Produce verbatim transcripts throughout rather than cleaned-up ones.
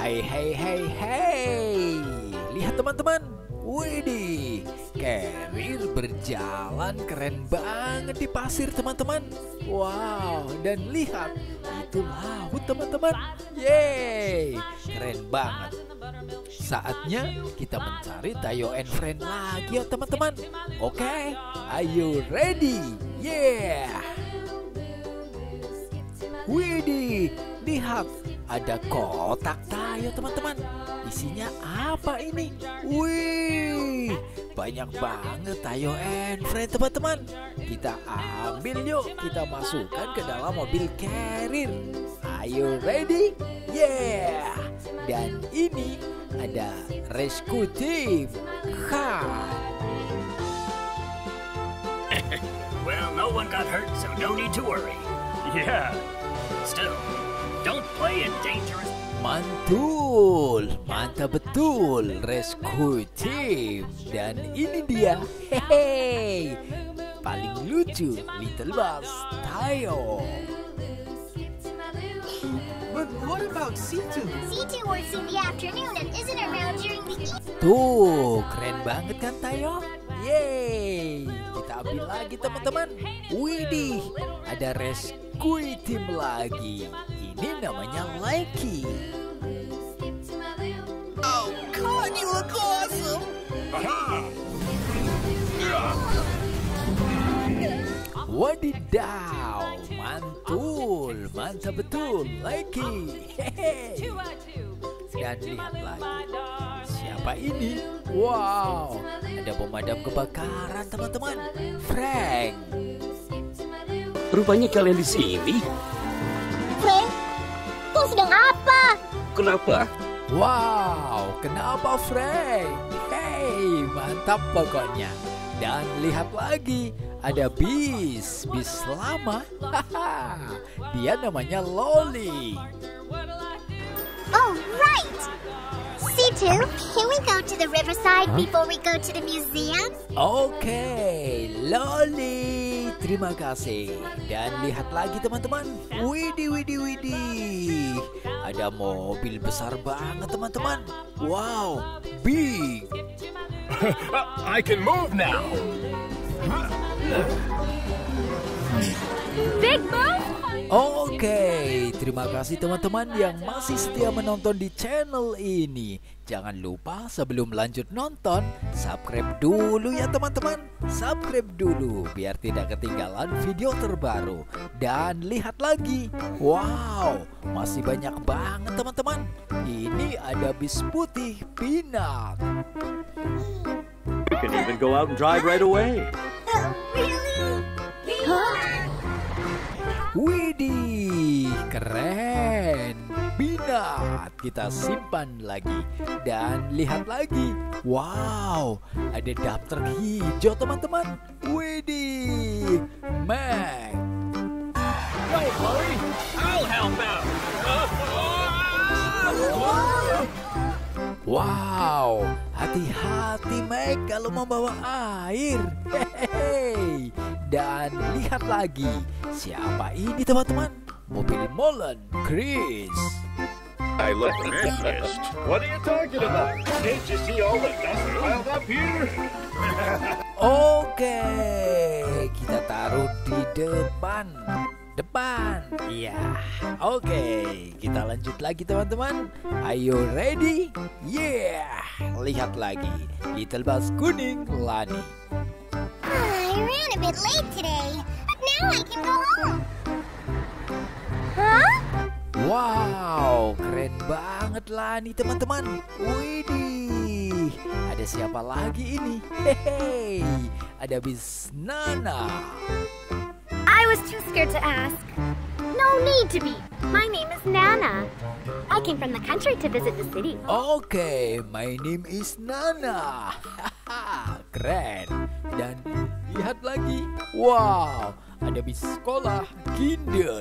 Hai hai hai hai. Lihat teman-teman. Widih, Carrier berjalan keren banget di pasir teman-teman. Wow, dan lihat itu laut teman-teman. Yeay, keren banget. Saatnya kita mencari Tayo and Friend lagi ya teman-teman. Oke, are you ready? Yeah. Widih, lihat ada kotak Tayo teman-teman. Isinya apa ini? Wih, banyak banget Tayo and Friend teman-teman. Kita ambil yuk, kita masukkan ke dalam mobil Carrier. Are you ready? Yeah. Dan ini ada rescue team. Ha. Well, no one got hurt, so no need to worry. Yeah. Still, don't play in dangerous. Mantul, mantap betul, rescue team. Dan ini dia, hehe, paling lucu, Little Bus Tayo. But what about C two? C two works in the afternoon and isn't around during the evening. Tuh, keren banget kan Tayo? Yeay, kita ambil lagi teman-teman. Widih, ada rescue team lagi. Ini namanya Lucky. Oh, God, you look awesome! Aha! Wadidaw, mantul, mantap betul, Lucky. Hehe. Dan lihat lagi, siapa ini? Wow, ada pemadam kebakaran teman-teman, Frank. Rupanya kalian di sini. Frank, kau sedang apa? Kenapa? Wow, kenapa Frank? Hey, mantap pokoknya. Dan lihat lagi, ada bis, bis lama. Haha, dia namanya Loli. Oh, right. C two, can we go to the riverside before we go to the museum? Oke, Loli, terima kasih. Dan lihat lagi teman-teman. Widih, widih, widih. Ada mobil besar banget teman-teman. Wow, big. I can move now. Big Move? Oke, terima kasih teman-teman yang masih setia menonton di channel ini. Jangan lupa sebelum lanjut nonton, subscribe dulu ya teman-teman. Subscribe dulu biar tidak ketinggalan video terbaru. Dan lihat lagi, wow, masih banyak banget teman-teman. Ini ada bis putih Peanut. You can even go out and drive right away. Oh, really? Huh? Widih, keren. Peanut kita simpan lagi. Dan lihat lagi. Wow, ada daftar hijau teman-teman. Widih, Mac. No, Chloe. I'll help out. Wow, hati-hati Mac kalau membawa air. Hehehe. Dan lihat lagi, siapa ini teman-teman? Mobil Molen, Chris. I look missed. What are you talking about? Can't you see all the dust piled up here? Oke, kita taruh di depan. Depan, iya. Oke, kita lanjut lagi teman-teman. Are you ready? Yeah, lihat lagi. Little Bus kuning, Lani. I ran a bit late today, but now I can go home. Huh? Wow, keren banget Lani teman-teman. Widih, ada siapa lagi ini? Hehe, ada bis Nana. I was too scared to ask. No need to be. My name is Nana. I came from the country to visit the city. Oke, my name is Nana. Haha, keren. Dan lihat lagi. Wow, ada bis sekolah Kinder.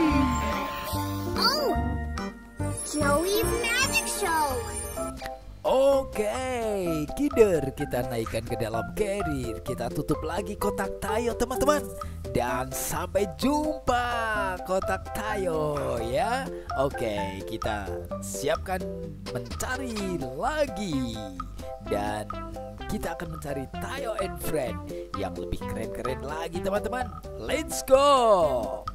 Oh, Joey's Magic Show. Oke, Kider kita naikkan ke dalam carrier. Kita tutup lagi kotak Tayo teman-teman. Dan sampai jumpa kotak Tayo ya. Oke, kita siapkan mencari lagi. Dan kita akan mencari Tayo and Friend yang lebih keren-keren lagi teman-teman. Let's go.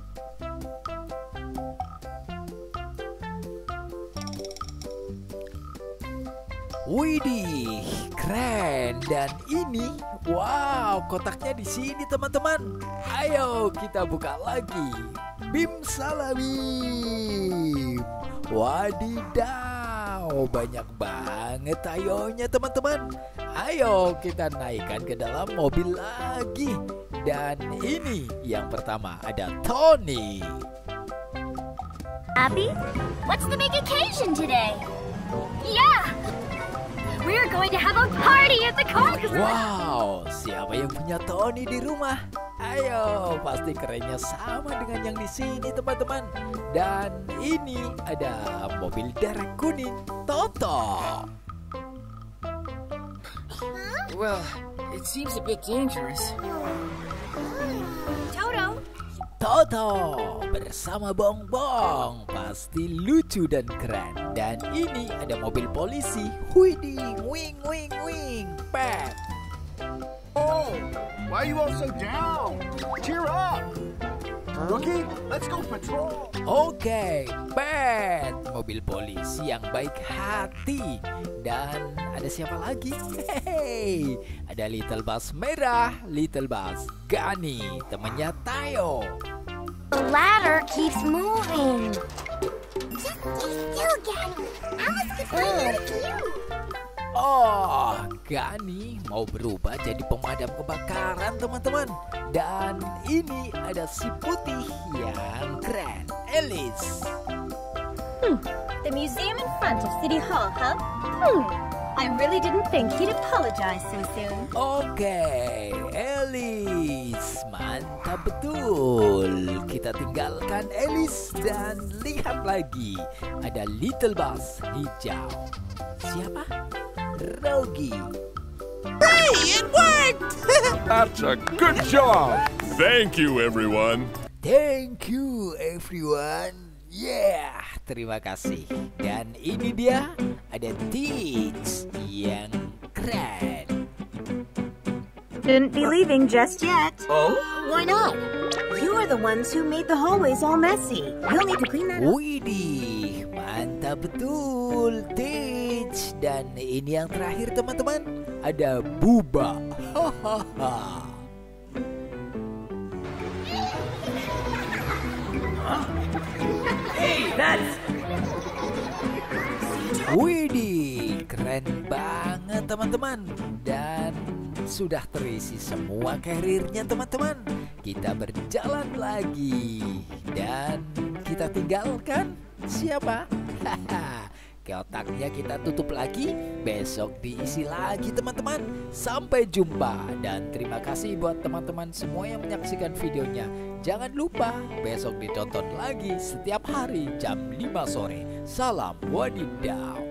Widih, keren. Dan ini, wow, kotaknya di sini teman-teman. Ayo kita buka lagi. Bim salabim. Wadidaw, banyak banget tayonya teman-teman. Ayo kita naikkan ke dalam mobil lagi. Dan ini yang pertama ada Tony. Abby, what's the big occasion today? Yeah! We're going to have a party at the Caucasus! Wow, siapa yang punya Tony di rumah? Ayo, pasti kerennya sama dengan yang di sini teman-teman. Dan ini ada mobil derek kuning, Toto. Well, it seems a bit dangerous. Toto! Toto bersama Bongbong pasti lucu dan keren. Dan ini ada mobil polisi. Widih, wing wing wing, Pat. Oh, why are you all so down? Cheer up. Rookie, let's go patrol. Oke, Pat, mobil polisi yang baik hati. Dan ada siapa lagi? Hehehe, ada Little Bus merah, Little Bus Gani, temannya Tayo. The ladder keeps moving. Just stay still, Gani. Alice could find out it's you. Oh, Gani mau berubah jadi pemadam kebakaran teman-teman. Dan ini ada si putih yang keren, Alice. Hmm, the museum in front of City Hall, huh? Hmm, I really didn't think he'd apologize so soon. Oke, Alice, mantap betul. Kita tinggalkan Alice dan lihat lagi. Ada Little Bus hijau. Siapa? Rogi. Hey, it worked! That's a good job. Thank you, everyone. Thank you everyone. Yeah, terima kasih. Dan ini dia ada Teach yang keren. Shouldn't be leaving just yet. Oh? Why not? You are the ones who made the hallways all messy. You'll need to clean that up. Widih, mantap betul Teach. Dan ini yang terakhir teman-teman, ada Buba. Hahaha. Hey, that's... Widih, keren banget teman-teman. Dan sudah terisi semua karirnya teman-teman. Kita berjalan lagi. Dan kita tinggalkan siapa? Haha. Kotaknya kita tutup lagi. Besok diisi lagi teman-teman. Sampai jumpa. Dan terima kasih buat teman-teman semua yang menyaksikan videonya. Jangan lupa besok ditonton lagi setiap hari jam lima sore. Salam wadidaw.